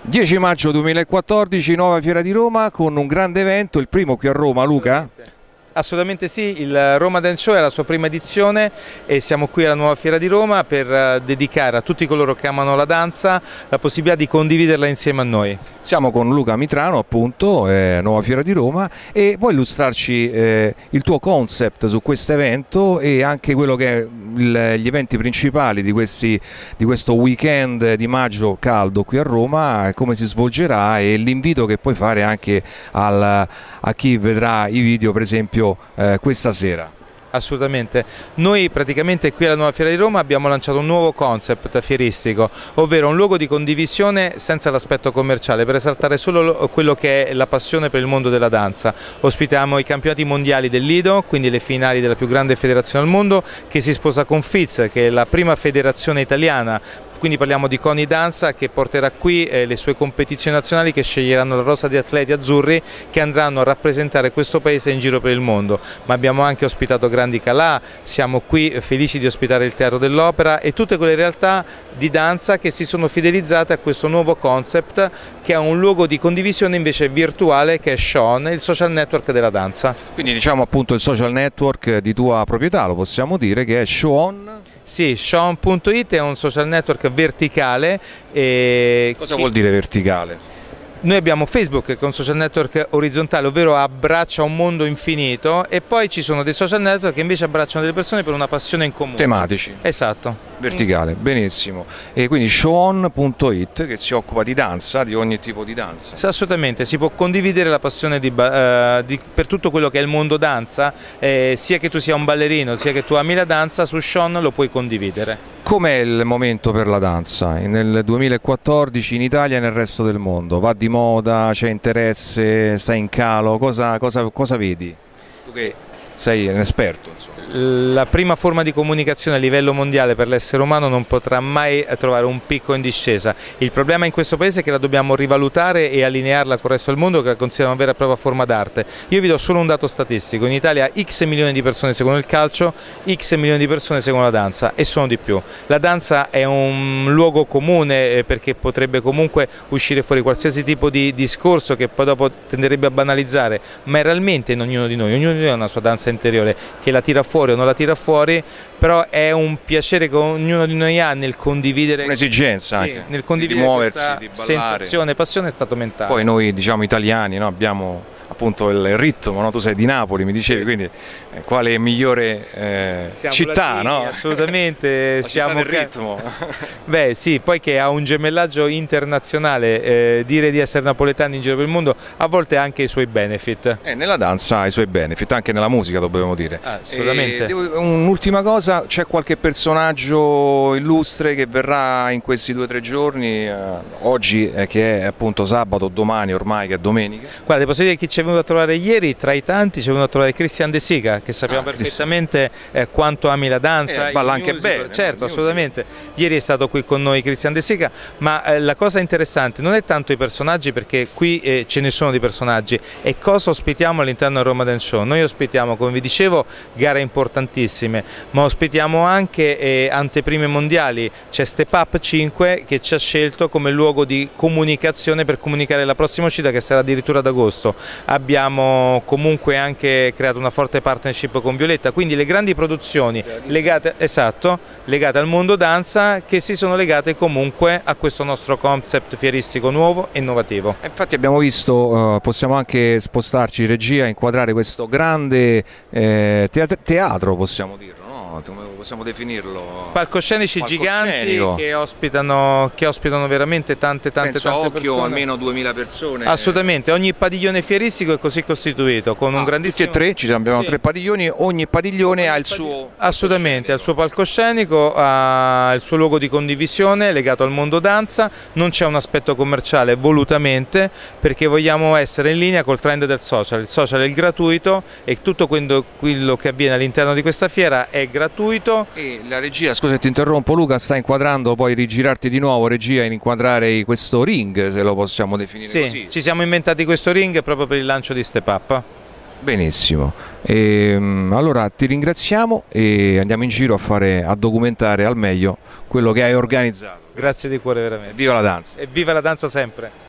10 maggio 2014, nuova Fiera di Roma con un grande evento, il primo qui a Roma, Luca? Assolutamente sì, il Roma Dance Show è la sua prima edizione e siamo qui alla nuova Fiera di Roma per dedicare a tutti coloro che amano la danza la possibilità di condividerla insieme a noi. Siamo con Luca Mitrano, appunto, nuova Fiera di Roma, e vuoi illustrarci il tuo concept su questo evento e anche quello che è gli eventi principali di questo weekend di maggio caldo qui a Roma, come si svolgerà e l'invito che puoi fare anche a chi vedrà i video, per esempio, questa sera. Assolutamente, noi praticamente qui alla nuova Fiera di Roma abbiamo lanciato un nuovo concept fieristico, ovvero un luogo di condivisione senza l'aspetto commerciale, per esaltare solo quello che è la passione per il mondo della danza. Ospitiamo i campionati mondiali del Lido, quindi le finali della più grande federazione al mondo, che si sposa con FIS, che è la prima federazione italiana. Quindi parliamo di CONI Danza, che porterà qui le sue competizioni nazionali, che sceglieranno la rosa di atleti azzurri che andranno a rappresentare questo paese in giro per il mondo. Ma abbiamo anche ospitato grandi calà, siamo qui felici di ospitare il Teatro dell'Opera e tutte quelle realtà di danza che si sono fidelizzate a questo nuovo concept, che ha un luogo di condivisione invece virtuale, che è Sean, il social network della danza. Quindi diciamo appunto il social network di tua proprietà, lo possiamo dire, che è Sean. Sì, Sean.it è un social network verticale. Cosa vuol dire verticale? Noi abbiamo Facebook, che è un social network orizzontale, ovvero abbraccia un mondo infinito, e poi ci sono dei social network che invece abbracciano delle persone per una passione in comune. Tematici. Esatto. Verticale, benissimo. E quindi Sean.it, che si occupa di danza, di ogni tipo di danza. Sì, assolutamente, si può condividere la passione per tutto quello che è il mondo danza, sia che tu sia un ballerino, sia che tu ami la danza, su Sean lo puoi condividere. Com'è il momento per la danza nel 2014 in Italia e nel resto del mondo? Va di moda, c'è interesse, sta in calo? Cosa vedi? Tu che sei un esperto, insomma. La prima forma di comunicazione a livello mondiale per l'essere umano non potrà mai trovare un picco in discesa. Il problema in questo paese è che la dobbiamo rivalutare e allinearla con il resto del mondo, che la considera una vera e propria forma d'arte. Io vi do solo un dato statistico: in Italia X milioni di persone seguono il calcio, X milioni di persone seguono la danza, e sono di più. La danza è un luogo comune, perché potrebbe comunque uscire fuori qualsiasi tipo di discorso che poi dopo tenderebbe a banalizzare, ma è realmente in ognuno di noi ha una sua danza interiore, che la tira fuori o non la tira fuori, però è un piacere che ognuno di noi ha nel condividere, un'esigenza sì, anche nel condividere di muoversi, di ballare, sensazione, passione e stato mentale. Poi noi, diciamo, italiani, no, abbiamo appunto il ritmo, no? Tu sei di Napoli, mi dicevi, quindi quale migliore città, latini, no? Assolutamente, siamo del ritmo. Beh sì, poi che ha un gemellaggio internazionale, dire di essere napoletani in giro per il mondo a volte ha anche i suoi benefit. Nella danza ha i suoi benefit, anche nella musica dobbiamo dire. Assolutamente. Un'ultima cosa, c'è qualche personaggio illustre che verrà in questi 2 o 3 giorni, oggi che è appunto sabato, domani ormai che è domenica? Guarda, posso dire chi ci è venuto a trovare ieri, tra i tanti ci è venuto a trovare Christian De Sica, che sappiamo perfettamente quanto ami la danza. Balla anche bene. Certo, assolutamente. Ieri è stato qui con noi Christian De Sica, ma la cosa interessante non è tanto i personaggi, perché qui ce ne sono di personaggi, e cosa ospitiamo all'interno del Roma Dance Show. Noi ospitiamo, come vi dicevo, gare importantissime, ma ospitiamo anche anteprime mondiali. C'è Step Up 5 che ci ha scelto come luogo di comunicazione per comunicare la prossima uscita, che sarà addirittura ad agosto. Abbiamo comunque anche creato una forte partnership con Violetta, quindi le grandi produzioni legate al mondo danza, che si sono legate comunque a questo nostro concept fieristico nuovo e innovativo. Infatti abbiamo visto, possiamo anche spostarci in regia, inquadrare questo grande teatro, possiamo dirlo, no? Come possiamo definirlo? Palcoscenici giganti che ospitano veramente tante persone. Almeno 2000 persone. Assolutamente, ogni padiglione fieristico è così costituito, con un grandissimo... Tutti e 3, abbiamo 3 padiglioni, ogni padiglione ha il suo... Assolutamente, ha il suo palcoscenico, ha il suo luogo di condivisione legato al mondo danza. Non c'è un aspetto commerciale, volutamente, perché vogliamo essere in linea col trend del social. Il social è il gratuito, e tutto quello che avviene all'interno di questa fiera è gratuito. E la regia, scusa ti interrompo Luca, sta inquadrando, poi rigirarti di nuovo regia, in inquadrare questo ring, se lo possiamo definire così. Ci siamo inventati questo ring proprio per il lancio di Step Up. Benissimo, allora ti ringraziamo e andiamo in giro a documentare al meglio quello che hai organizzato. Grazie di cuore veramente. Viva la danza! E viva la danza sempre!